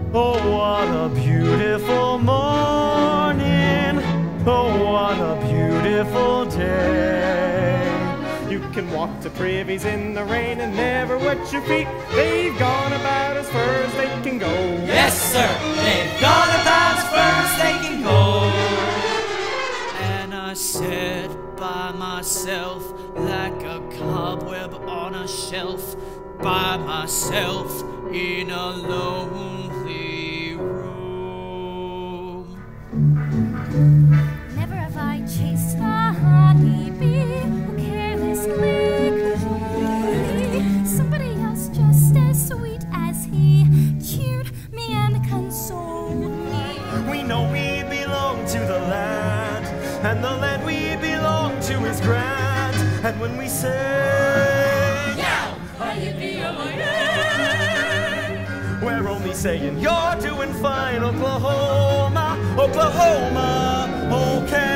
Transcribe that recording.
Oh, what a beautiful morning. Oh, what a beautiful day. You can walk to privies in the rain and never wet your feet. They've gone about as far as they can go. Yes, sir, they've gone about as far as they can go. And I sat by myself like a cobweb on a shelf, by myself in a lonely room. Never have I chased the honeybee who carelessly could be somebody else just as sweet as he cheered me and consoled me. We know we belong to the land, and the land we belong to is grand. And when we say, Yow! Yippee-oh-yay! we're only saying you're doing fine, Oklahoma, Oklahoma, okay.